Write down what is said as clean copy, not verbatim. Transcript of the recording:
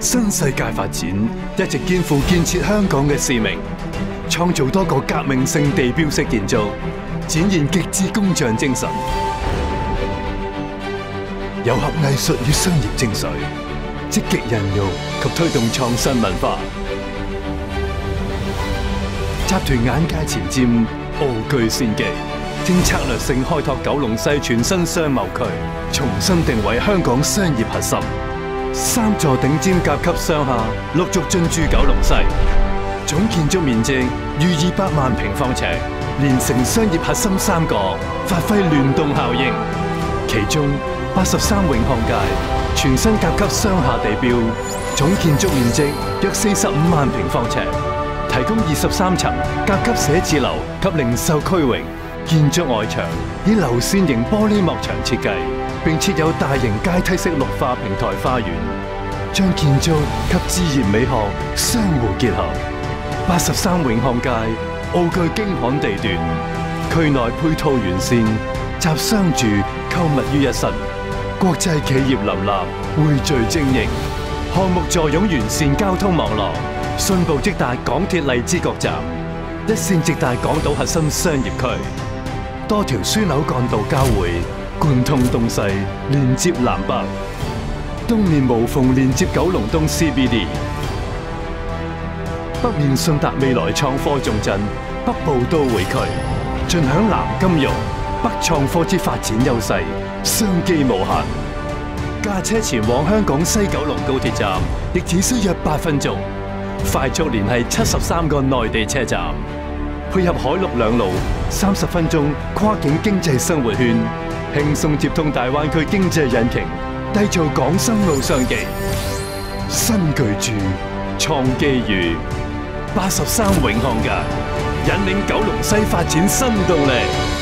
新世界發展一直肩負建設香港嘅使命，創造多個革命性地標式建築，展現極致工匠精神，糅合藝術與商業精髓，積極孕育及推動創新文化。集團眼界前瞻，傲具先機，正策略性開拓九龍西全新商貿區，重新定位香港商業核心。3座頂尖甲級商廈陸續進駐九龍西，總建築面積逾200萬平方尺，連成商業核心3個，發揮聯動效應。其中83永康街全新甲級商廈地標，總建築面積約45萬平方尺，提供23層甲級寫字樓及零售區域。建築外牆以流線型玻璃幕牆設計，並設有大型階梯式綠化平台花園，將建築及自然美學相互結合。83永康街傲具京罕地段，區內配套完善，集商住購物於一身，國際企業林立，匯聚精英。項目坐擁完善交通網絡，信步即達港鐵荔枝角站，一線直達港島核心商業區。多條樞紐幹道交匯，貫通東西，連接南北。東面無縫連接九龍東 CBD， 北面順達未來創科重鎮北部都會區，盡享南金融、北創科之發展優勢，商機無限。駕車前往香港西九龍高鐵站，亦只需約8分鐘，快速連繫73個內地車站。配合海陸兩路30分鐘跨境經濟生活圈，輕鬆接通大灣區經濟引擎，締造港深澳商機。新巨著，創機遇，83永康街，引領九龍西發展新動力。